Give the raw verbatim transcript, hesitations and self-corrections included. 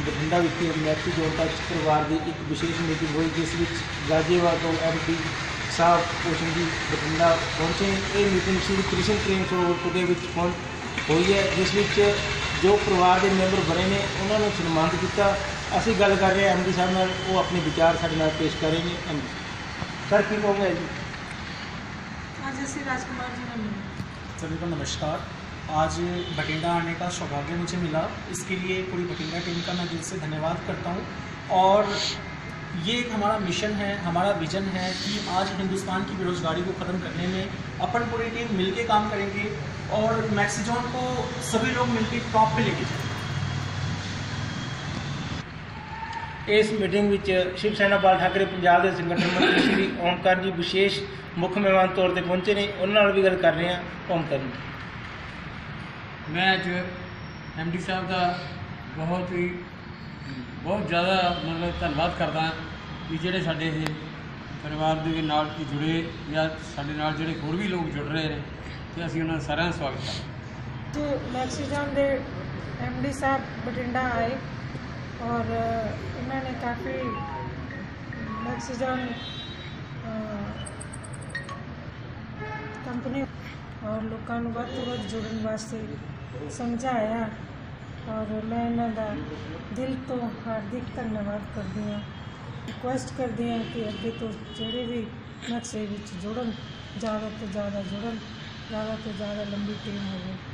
ਬਠਿੰਡਾ ਵਿਖੇ maxi zone touch ਪਰਿਵਾਰ ਦੀ ਇੱਕ ਵਿਸ਼ੇਸ਼ ਮੀਟਿੰਗ ਹੋਈ, ਜਿਸ ਵਿੱਚ ਗਾਜ਼ੀਆਬਾਦ ਤੋਂ ਐਮ ਪੀ ਸਾਹਿਬ ਭੂਸ਼ਣ ਜੀ ਬਠਿੰਡਾ ਪਹੁੰਚੇ। ਇਹ ਮੀਟਿੰਗ ਸ਼੍ਰੀ ਕ੍ਰਿਸ਼ਨ ਪ੍ਰੇਮ ਸਰੋਵਰ ਦੇ ਵਿੱਚ ਪਹੁੰਚ ਹੋਈ ਹੈ, ਜਿਸ ਵਿੱਚ ਜੋ ਪਰਿਵਾਰ ਦੇ ਮੈਂਬਰ ਬਣੇ ਨੇ ਉਹਨਾਂ ਨੂੰ ਸਨਮਾਨਿਤ ਕੀਤਾ। ਅਸੀਂ ਗੱਲ ਕਰ ਰਹੇ ਹਾਂ ਐਮ ਡੀ ਸਾਹਿਬ ਨਾਲ, ਉਹ ਆਪਣੇ ਵਿਚਾਰ ਸਾਡੇ ਨਾਲ ਪੇਸ਼ ਕरेंगे। एम सर की कहोगे जी? आज ऐसे राजकुमार जी ने मिले। सभी को नमस्कार। आज बठिंडा आने का सौभाग्य मुझे मिला, इसके लिए पूरी बठिंडा टीम का मैं दिल से धन्यवाद करता हूँ। और ये एक हमारा मिशन है, हमारा विजन है कि आज हिंदुस्तान की बेरोज़गारी को ख़त्म करने में अपन पूरी टीम मिलके काम करेंगे और मैक्सी जोन को सभी लोग मिलके टॉप पे लेके जाएंगे। इस मीटिंग में शिव सेना बाल ठाकरे पंजाब के संगठन मंत्री श्री ओमकार जी विशेष मुख्य मेहमान तौर पर पहुंचे ने, उन्होंने भी गल कर रहे हैं। ओमकार जी, मैं अज एम डी साहब का बहुत ही बहुत ज़्यादा मतलब धन्यवाद करता कि जोड़े साढ़े परिवार के नाल जुड़े या साढ़े नाल जोड़े होर भी लोग जुड़ रहे हैं, तो असीं उन्हां सारिਆਂ ਦਾ स्वागत करते। जो मैक्सी जोन के एम डी साहब बठिंडा आए और इन्होंने काफ़ी मैक्सी जोन कंपनी और लोगों को वध तो वध जुड़न वास्ते समझाया, और मैं इन्हों का दिल तो हार्दिक धन्यवाद करती हाँ। रिक्वेस्ट करती हाँ कि अगे तो जोड़े भी मैक्सी जुड़न, ज़्यादा तो ज़्यादा जुड़न, ज़्यादा तो ज़्यादा लंबी टीम हो।